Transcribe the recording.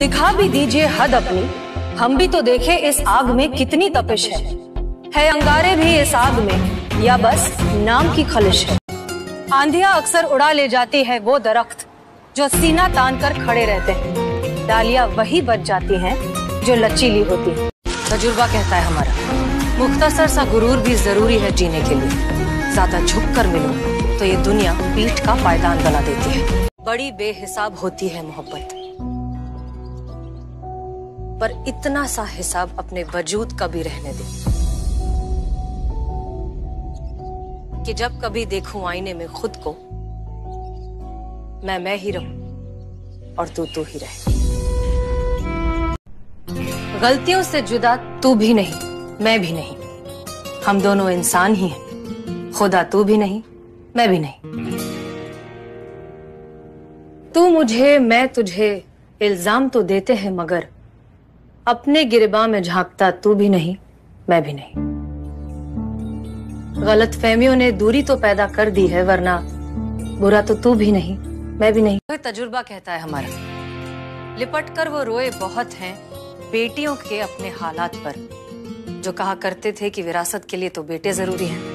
दिखा भी दीजिए हद अपनी, हम भी तो देखे इस आग में कितनी तपिश है अंगारे भी इस आग में या बस नाम की खलिश है। आंधियां अक्सर उड़ा ले जाती है वो दरख्त जो सीना तान कर खड़े रहते हैं, डालियां वही बच जाती हैं जो लचीली होती है। तजुर्बा कहता है हमारा, मुख्तसर सा गुरूर भी जरूरी है जीने के लिए, ज्यादा झुक कर मिलो तो ये दुनिया पीठ का पायदान बना देती है। बड़ी बेहिसाब होती है मोहब्बत, पर इतना सा हिसाब अपने वजूद का भी रहने दे कि जब कभी देखूं आईने में खुद को, मैं ही रहूं और तू ही रहे। गलतियों से जुदा तू भी नहीं मैं भी नहीं, हम दोनों इंसान ही हैं, खुदा तू भी नहीं मैं भी नहीं। तू मुझे मैं तुझे इल्जाम तो देते हैं, मगर अपने गिरबां में झांकता तू भी नहीं मैं भी नहीं। गलतफहमियों ने दूरी तो पैदा कर दी है, वरना बुरा तो तू भी नहीं मैं भी नहीं। कोई तजुर्बा कहता है हमारा, लिपट कर वो रोए बहुत हैं बेटियों के अपने हालात पर, जो कहा करते थे कि विरासत के लिए तो बेटे जरूरी हैं।